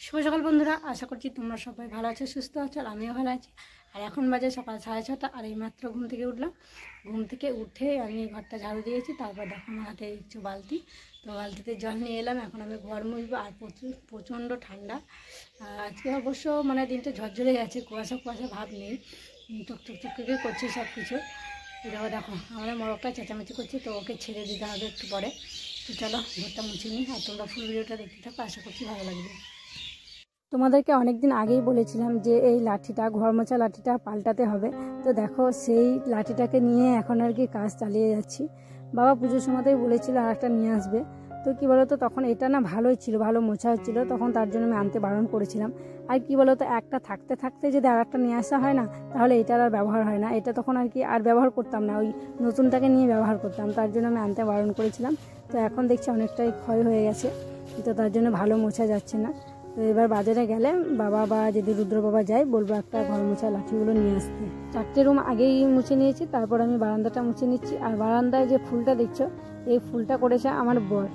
শুভ সকাল বন্ধুরা, আশা করছি তোমরা সবাই ভালো আছো, সুস্থ আছো, আর আমিও ভালো আছি। আর এখন বাজে সকাল 6:30, আর এইমাত্র ঘুম থেকে উঠলাম। ঘুম থেকে উঠে আমি ঘরটা ঝাড়ু দিয়েছি, তারপর দেখো আমার হাতে একটু বালতি, তো বালতিতে জল নিয়ে এলাম। এখন আমি ঘর মুছবো। আর প্রচণ্ড ঠান্ডা। আজকে অবশ্য দিনটা ঝরঝরে গেছে, কুয়াশা কুয়াশা ভাব নেই, টুকটুক করছে সব কিছু। এটাও দেখো আমাদের মোরগটা চেঁচামেচি করছে, তো ওকে ছেড়ে দিতে হবে একটু পরে। তো চলো ঘরটা মুছে নিই, আর তোমরা ফুল ভিডিওটা দেখতে থাকো, আশা করছি ভালো লাগবে। তোমাদেরকে অনেক দিন আগেই বলেছিলাম যে এই লাঠিটা, ঘর মোছা লাঠিটা পাল্টাতে হবে। তো দেখো সেই লাঠিটাকে নিয়ে এখন আর কি কাজ চালিয়ে যাচ্ছি। বাবা পুজোর সময়তেই বলেছিল আর একটা নিয়ে আসবে। তো কী বলো তো, তখন এটা না ভালোই ছিল, ভালো মোছা হচ্ছিলো, তখন তার জন্য আমি আনতে বারণ করেছিলাম। আর কী বলো তো, একটা থাকতে থাকতে যদি আর একটা নিয়ে আসা হয় না, তাহলে এটার আর ব্যবহার হয় না। এটা তখন আর কি আর ব্যবহার করতাম না, ওই নতুনটাকে নিয়ে ব্যবহার করতাম, তার জন্য আমি আনতে বারণ করেছিলাম। তো এখন দেখছি অনেকটাই ক্ষয় হয়ে গেছে, তো তার জন্য ভালো মোছা যাচ্ছে না। তো এবার বাজারে গেলে বাবা বা যদি রুদ্র বাবা যায়, বলবো একটা ঘর মোছা লাঠিগুলো নিয়ে আসতে। 4টে রুম আগেই মুছে নিয়েছি, তারপর আমি বারান্দাটা মুছে নিচ্ছি। আর বারান্দায় যে ফুলটা দেখছো, এই ফুলটা করেছে আমার বর।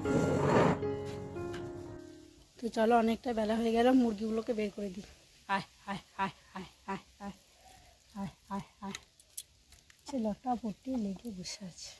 তো চলো, অনেকটা বেলা হয়ে গেল, মুরগিগুলোকে বের করে দিই। আয় আয় আয় আয় আয় আয় আয় আয় আয়, ছেলেটা পটি লেগে বসে আছে।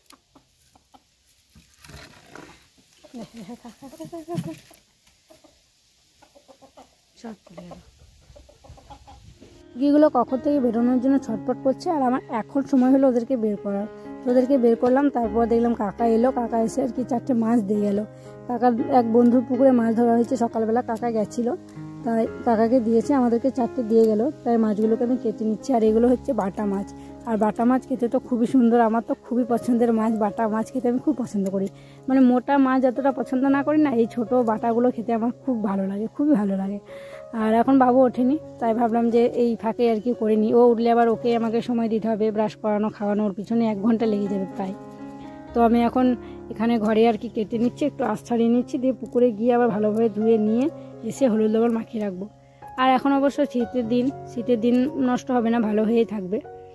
সব খুলে গেল। মুরগিগুলো কখন থেকে বেরোনোর জন্য ছটফট করছে, আর আমার এখন সময় হলো ওদেরকে বের করার। তো ওদেরকে বের করলাম, তারপর দেখলাম কাকা এলো। কাকা এসে আর কি 4টে মাছ দিয়ে গেল। কাকার এক বন্ধুর পুকুরে মাছ ধরা হয়েছে সকালবেলা, কাকা গেছিলো, তাই কাকাকে দিয়েছে, আমাদেরকে 4টে দিয়ে গেল। তাই মাছগুলোকে আমি কেটে নিচ্ছি। আর এগুলো হচ্ছে বাটা মাছ। আর বাটা মাছ খেতে তো খুবই সুন্দর, আমার তো খুবই পছন্দের মাছ। বাটা মাছ খেতে আমি খুব পছন্দ করি। মোটা মাছ যতটা পছন্দ না করি না, এই ছোটো বাটাগুলো খেতে আমার খুব ভালো লাগে, খুবই ভালো লাগে। আর এখন বাবু ওঠেনি, তাই ভাবলাম যে এই ফাঁকে আর কি করে নিই। ও উঠলে আবার ওকে আমাকে সময় দিতে হবে, ব্রাশ করানো, খাওয়ানোর পিছনে 1 ঘন্টা লেগে যাবে প্রায়। তো আমি এখন এখানে ঘরে আর কি কেটে নিচ্ছি, একটু আঁশ ছাড়িয়ে নিচ্ছি, দিয়ে পুকুরে গিয়ে আবার ভালোভাবে ধুয়ে নিয়ে এসে হলুদ লবণ মাখিয়ে রাখবো। আর এখন অবশ্য শীতের দিন নষ্ট হবে না, ভালো হয়েই থাকবে।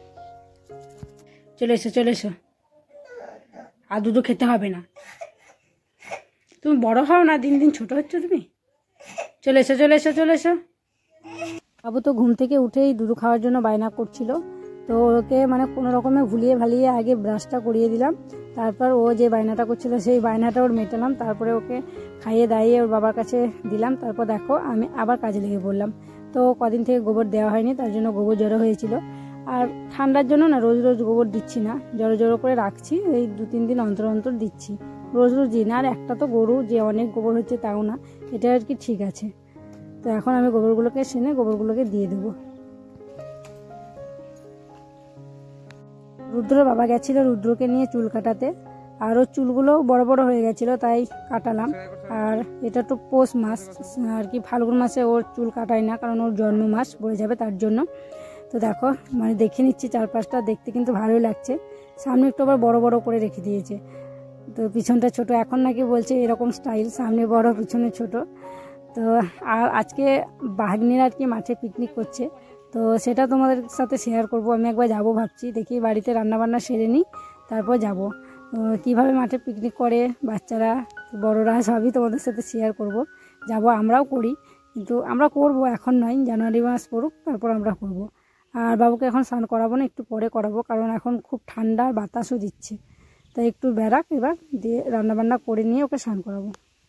চলে এসো। আর দুধও খেতে হবে না, তুমি বড় হও না, দিন দিন ছোট হচ্ছ তুমি। চলে এসো। বাবু তো ঘুম থেকে উঠেই দুধ খাওয়ার জন্য বায়না করছিল। তো ওকে কোনো রকমে ভুলিয়ে ভালিয়ে আগে ব্রাশটা করিয়ে দিলাম, তারপর ও যে বায়নাটা করছিল সেই বায়নাটা ওর মেটালাম, তারপরে ওকে খাইয়ে দাইয়ে ওর বাবার কাছে দিলাম। তারপর দেখো আমি আবার কাজে লেগে পড়লাম। তো কদিন থেকে গোবর দেওয়া হয়নি, তার জন্য গোবর জড়ো হয়েছিল। আর ঠান্ডার জন্য না রোজ রোজ গোবর দিচ্ছি না, জড়ো করে রাখছি, এই 2-3 দিন অন্তর দিচ্ছি, রোজ দিই না। আর একটা তো গরু যে অনেক গোবর হচ্ছে তাও না, এটা আর কি ঠিক আছে। তো এখন আমি গোবরগুলোকে সেনে গোবরগুলোকে দিয়ে দেবো। রুদ্র বাবা গেছিল রুদ্রকে নিয়ে চুল কাটাতে, আর ওর চুলগুলো বড় বড় হয়ে গেছিলো, তাই কাটালাম। আর এটা তো পৌষ মাস আর কি, ফাল্গুন মাসে ওর চুল কাটাই না, কারণ ওর জন্ম মাস পড়ে যাবে তার জন্য। তো দেখো দেখে নিচ্ছি চারপাশটা, দেখতে কিন্তু ভালোই লাগছে। সামনে একটু আবার বড় বড় করে রেখে দিয়েছে, তো পিছনটা ছোট। এখন নাকি বলছে এরকম স্টাইল, সামনে বড় পিছনে ছোট। তো আর আজকে ভাগ্নিরা আর কি মাঠে পিকনিক করছে, তো সেটা তোমাদের সাথে শেয়ার করব। আমি একবার যাব ভাবছি, দেখি বাড়িতে রান্নাবান্না সেরে নিই, তারপর যাব। কীভাবে মাঠে পিকনিক করে বাচ্চারা বড়রা সবই তোমাদের সাথে শেয়ার করব। যাব, আমরাও করি, কিন্তু আমরা করব এখন নয়, জানুয়ারি মাস পড়ুক তারপর আমরা করব। আর বাবুকে এখন স্নান করাবো না, একটু পরে করাবো, কারণ এখন খুব ঠান্ডা আর বাতাসও দিচ্ছে। তাই একটু বেড়াক, এবার দিয়ে রান্নাবান্না করে নিয়ে ওকে স্নান করাবো।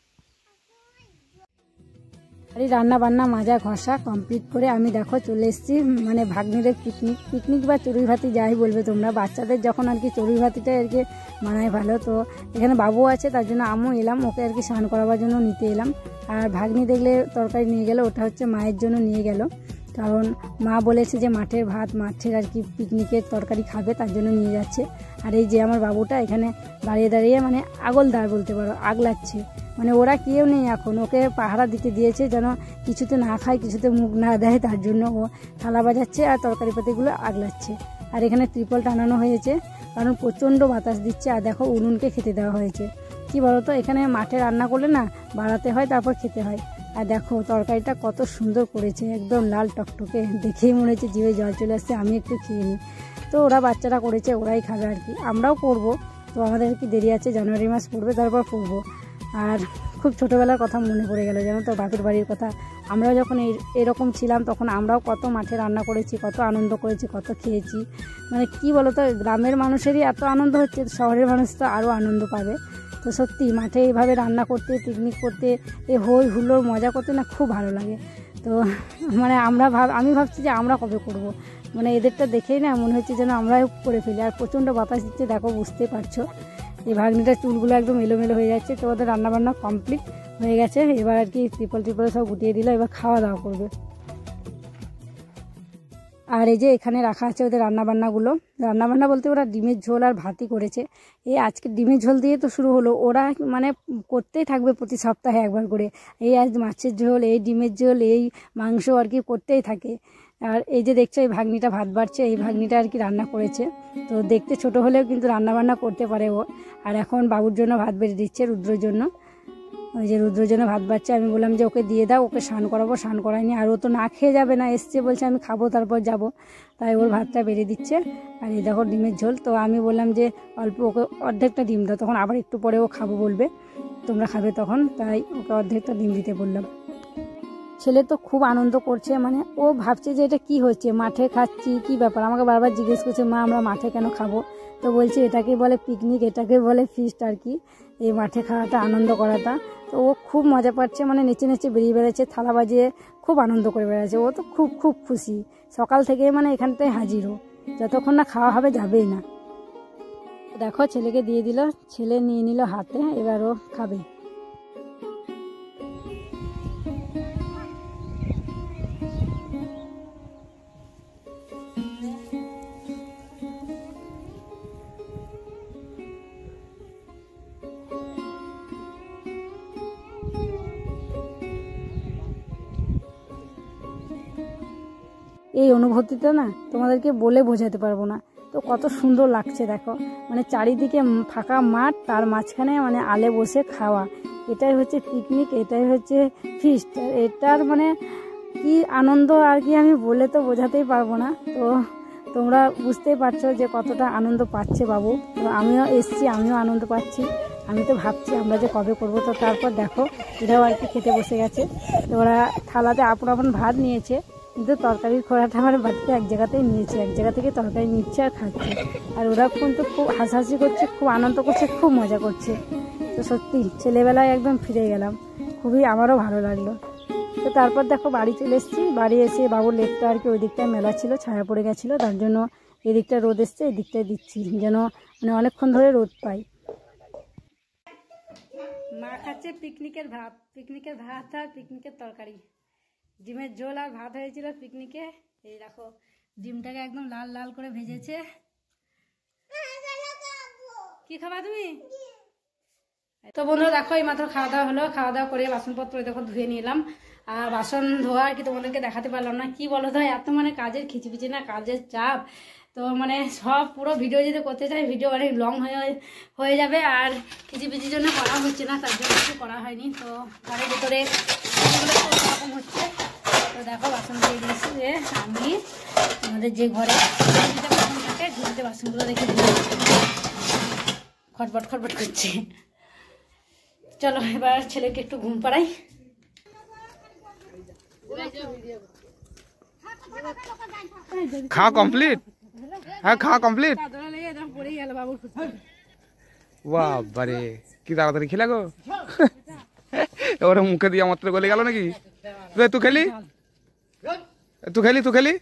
আর এই রান্নাবান্না মাজা ঘষা কমপ্লিট করে আমি দেখো চলে এসেছি ভাগ্নিদের পিকনিক বা চড়ুই ভাতি যাই বলবে তোমরা। বাচ্চাদের যখন আর কি চড়ুই ভাতিটাই আর কি মানায় ভালো। তো এখানে বাবু আছে, তার জন্য আমিও এলাম, ওকে আর কি স্নান করাবার জন্য নিতে এলাম। আর ভাগ্নি দেখলে তরকারি নিয়ে গেল, ওটা হচ্ছে মায়ের জন্য নিয়ে গেল, কারণ মা বলেছে যে মাঠের ভাত, মাঠের আর কি পিকনিকের তরকারি খাবে, তার জন্য নিয়ে যাচ্ছে। আর এই যে আমার বাবুটা এখানে দাঁড়িয়ে দাঁড়িয়ে আগলদার বলতে পারো, আগলাচ্ছে। ওরা কেউ নেই এখন, ওকে পাহারা দিতে দিয়েছে যেন কিছুতে না খায়, কিছুতে মুখ না দেয়, তার জন্য ও থালা বাজাচ্ছে আর তরকারি পাতিগুলো আগলাচ্ছে। আর এখানে ত্রিপল টানানো হয়েছে, কারণ প্রচণ্ড বাতাস দিচ্ছে। আর দেখো উনুনকে খেতে দেওয়া হয়েছে। কি বলতো, এখানে মাঠে রান্না করলে না বাড়াতে হয়, তারপর খেতে হয়। আর দেখো তরকারিটা কত সুন্দর করেছে, একদম লাল টকটকে, দেখেই মনে হচ্ছে জিভে জল চলে আসছে, আমি একটু খেয়ে নিই। তো ওরা বাচ্চারা করেছে, ওরাই খাবে আর কি, আমরাও করবো। তো আমাদের কি দেরি আছে, জানুয়ারি মাস পড়বে তারপর করবো। আর খুব ছোটোবেলার কথা মনে পড়ে গেল, যেন তো বাপের বাড়ির কথা। আমরাও যখন এরকম ছিলাম তখন আমরাও কত মাঠে রান্না করেছি, কত আনন্দ করেছি, কত খেয়েছি। মানে কি বলো তো, গ্রামের মানুষেরই এত আনন্দ হচ্ছে, শহরের মানুষ তো আরও আনন্দ পাবে। তো সত্যি মাঠে এইভাবে রান্না করতে, পিকনিক করতে, হই হুল্লোড় মজা করতে না খুব ভালো লাগে। তো মানে আমি ভাবছি যে আমরা কবে করব। মানে এদেরটা দেখেই না মনে হচ্ছে যেন আমরাও করে ফেলি। আর প্রচণ্ড বাতাস দিচ্ছে, দেখো বুঝতে পারছো। এই ভাগ্নিটার চুলগুলো একদম এলোমেলো হয়ে যাচ্ছে। তো ওদের রান্নাবান্না কমপ্লিট হয়ে গেছে, এবার আর কি ত্রিপল সব গুটিয়ে দিল, এবার খাওয়া দাওয়া করবে। আর এই যে এখানে রাখা আছে ওদের রান্নাবান্নাগুলো। রান্নাবান্না বলতে ওরা ডিমের ঝোল আর ভাতই করেছে। এই আজকে ডিমের ঝোল দিয়ে তো শুরু হলো, ওরা মানে করতেই থাকবে প্রতি সপ্তাহে একবার করে। এই আজ মাছের ঝোল, এই ডিমের ঝোল, এই মাংস আর কি করতেই থাকে। আর এই যে দেখছো এই ভাগ্নিটা ভাত বাড়ছে, এই ভাগ্নিটা আর কি রান্না করেছে। তো দেখতে ছোট হলেও কিন্তু রান্নাবান্না করতে পারে ও। আর এখন বাবুর জন্য ভাত বেড়ে দিচ্ছে, রুদ্রর জন্য। ওই যে রুদ্রর জন্য ভাত বাড়ছে, আমি বললাম যে ওকে দিয়ে দাও, ওকে স্নান করাবো, স্নান করাইনি। আর ও তো না খেয়ে যাবে না, এসছে বলছে আমি খাবো তারপর যাব, তাই ওর ভাতটা বেড়ে দিচ্ছে। আর এই দেখো ডিমের ঝোল। তো আমি বললাম যে অল্প ওকে অর্ধেকটা ডিম দাও, তখন আবার একটু পরে ও খাবো বলবে, তোমরা খাবে তখন, তাই ওকে অর্ধেকটা ডিম দিতে বললাম। ছেলে তো খুব আনন্দ করছে, মানে ও ভাবছে যে এটা কি হচ্ছে, মাঠে খাচ্ছি, কি ব্যাপার। আমাকে বারবার জিজ্ঞেস করছে, মা আমরা মাঠে কেন খাবো? তো বলছি এটাকে বলে পিকনিক, এটাকে বলে ফিস্ট আর কি, এই মাঠে খাওয়াটা, আনন্দ করাটা। তো ও খুব মজা পাচ্ছে, মানে নেচে নেচে বেরিয়ে বেড়াচ্ছে, থালা বাজিয়ে খুব আনন্দ করে বেড়াচ্ছে। ও তো খুব খুব খুশি, সকাল থেকে মানে এখানটায় হাজির। ও যতক্ষণ না খাওয়া হবে যাবেই না। দেখো ছেলেকে দিয়ে দিল, ছেলে নিয়ে নিল হাতে, এবার ও খাবে। এই অনুভূতিটা না তোমাদেরকে বলে বোঝাতে পারবো না। তো কত সুন্দর লাগছে দেখো, মানে চারিদিকে ফাঁকা মাঠ, তার মাঝখানে মানে আলে বসে খাওয়া, এটাই হচ্ছে পিকনিক, এটাই হচ্ছে ফিস্ট। এটার মানে কি আনন্দ আর কি আমি বলে তো বোঝাতেই পারবো না। তো তোমরা বুঝতেই পারছো যে কতটা আনন্দ পাচ্ছে বাবু। তো আমিও এসছি, আমিও আনন্দ পাচ্ছি। আমি তো ভাবছি আমরা যে কবে করবো। তো তারপর দেখো এরাও আর কি খেতে বসে গেছে। তো ওরা থালাতে আপন আপন ভাত নিয়েছে, কিন্তু তরকারির খোড়াটা আমার বাড়িতে এক জায়গাতেই নিয়েছে, এক জায়গা থেকে তরকারি নিচ্ছে আর খাচ্ছে। আর ওরা কিন্তু খুব হাসাহাসি করছে, খুব আনন্দ করছে, খুব মজা করছে। তো সত্যি ছেলেবেলায় একদম ফিরে গেলাম, খুবই আমারও ভালো লাগলো। তো তারপর দেখো বাড়ি চলে এসেছি। বাড়ি এসে বাবুর লেপটা আর কি ওই দিকটায় মেলা ছিল, ছায়া পড়ে গেছিলো, তার জন্য এই দিকটা রোদ এসছে, এই দিকটায় দিচ্ছি যেন মানে অনেকক্ষণ ধরে রোদ পাই। মা খাচ্ছে পিকনিকের ভাত, পিকনিকের ভাত আর পিকনিকের তরকারি। ডিমের ঝোল আর ভাত হয়েছিল পিকনিকে। এই দেখো ডিমটাকে একদম লাল লাল করে ভেজেছে। কি খাবা তুমি? তো বন্ধুরা দেখো এই মাত্র খাওয়া দাওয়া হলো, খাওয়া দাওয়া করে বাসনপত্র দেখো ধুয়ে নিলাম। আর বাসন ধোয়া আর কি তোমাদেরকে দেখাতে পারলাম না, কি বলো তো এত মানে কাজের খিচিপিচি না, কাজের চাপ। তো মানে সব পুরো ভিডিও যদি করতে চাই ভিডিও অনেক লং হয়ে যাবে, আর খিচিপিচির জন্য করা হচ্ছে না, তার জন্য কিছু করা হয়নি। তো ঘরের ভিতরে রকম হচ্ছে। তো দেখো বাসন দিয়ে দিয়েছি যে আমি আমাদের যে ঘরে বাসন থাকে ঝুড়িতে বাসনগুলো রেখে দিয়ে খটবট খটবট করছে। চলো এবার ছেলেকে একটু ঘুম পাড়াই। খাওয়া কমপ্লিট? হ্যাঁ খাওয়া কমপ্লিট। বাবারে কি তাড়াতাড়ি খেলা গো। ওরা মুখে দিয়ে মাত্র গলে গেল নাকি? তুই খেলি, তুই খেলি, তুই খেলি।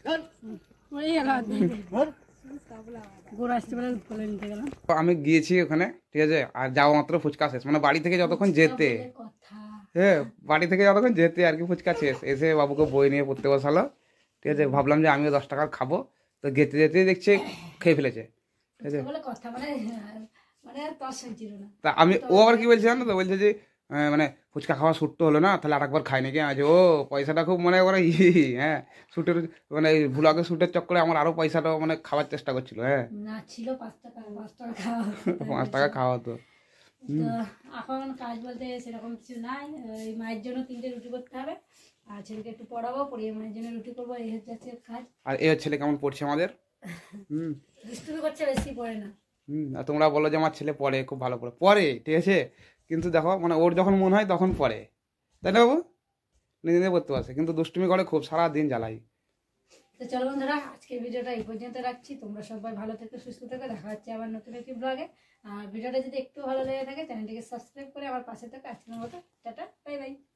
আমি গিয়েছি ওখানে, ঠিক আছে, আর যাওয়া মাত্র ফুচকা শেষ, মানে বাড়ি থেকে যতক্ষণ যেতে, হ্যাঁ বাড়ি থেকে যতক্ষণ যেতে আর কি ফুচকা শেষ। এসে বাবুকে বই নিয়ে পড়তে বসালো, ঠিক আছে, ভাবলাম যে আমিও 10 টাকার খাবো। তো যেতে যেতে দেখছে খেয়ে ফেলেছে, ঠিক আছে। তা আমি ও আবার কি বলছে জানো তো, বলছে যে মানে ফুচকা খাওয়া শ্যুট তো হলো না, তাহলে আরেকবার খাই নাকি। আজ ও পয়সাটা খুব মনে করে হ্যাঁ শ্যুটের মানে ভ্লগের শ্যুটের চক্করে আমার আরো পয়সাটা মানে খাওয়ার চেষ্টা করছিল। হ্যাঁ না ছিল 5 টাকা, 5 টাকা খাওয়া হতো। এখন কাজ বলতে সেরকম কিছু নাই। এই মায়ের জন্য 3টে রুটি করতে হবে, আর ছেলেকে একটু পড়াবো, পড়িয়ে মায়ের জন্য রুটি করবো, এই হচ্ছে কাজ। আর এই ছেলে কেমন পড়ছে আমাদের? দুষ্টুমি করছে, বেশি পড়ে না। আর তোমরা বলো যে আমার ছেলে পড়ে, খুব ভালো করে পড়ে, ঠিক আছে। কিন্তু দেখো মানে ওর যখন মন হয় তখন পড়ে, তাই না বাবু? নিজে নিজে পড়তে পারছে, কিন্তু দুষ্টুমি করে খুব, সারা দিন জ্বালাই। তো চলো বন্ধুরা, আজকের ভিডিওটা এই পর্যন্ত রাখছি। তোমরা সবাই ভালো থেকো, সুস্থ থেকো, দেখা হচ্ছে আবার নতুন একটি ব্লগে। আর ভিডিওটা যদি একটু ভালো লেগে থাকে চ্যানেলটিকে সাবস্ক্রাইব করে আমার পাশে থেকো। আজকের মতো টাটা, বাই বাই।